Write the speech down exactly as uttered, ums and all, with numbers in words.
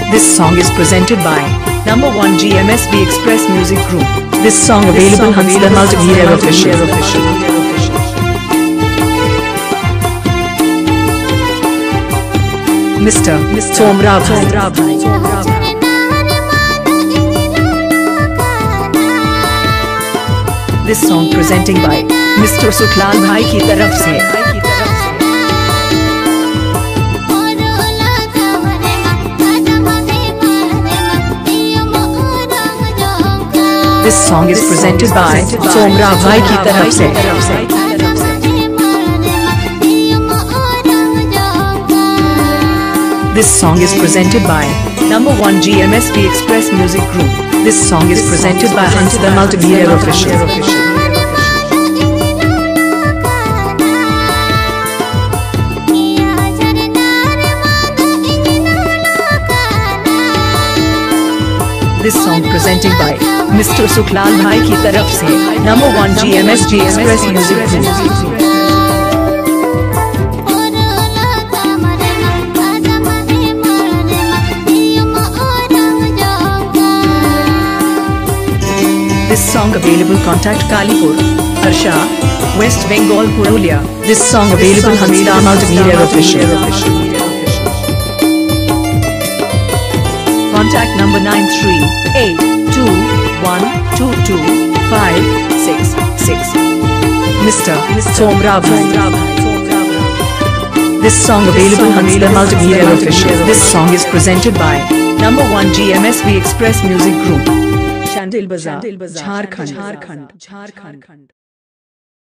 This song is presented by number one G M S B Express Music Group. This song available on the Multimedia Official. Mister Somra Bhai. This song presenting by Mister Suklal Bhai की तरफ से. This song is presented by Somra Bhai की तरफ से. This song is presented by number one G M S B Express Music Group. This song is presented by Hans the Multimedia Official. This song presenting by Mister Suklal Bhai की तरफ से number one G M S B Express Music Group. This song available contact Kalipur, Harsha, West Bengal, Purulia. This song available on Star Multimedia Official. Contact number nine three eight two one two two five six six. Mister Somra Bhai. This song available on the Multimedia Official. This song is presented by number one G M S B Express Music Group. Shandil Bazaar, Jharkhand.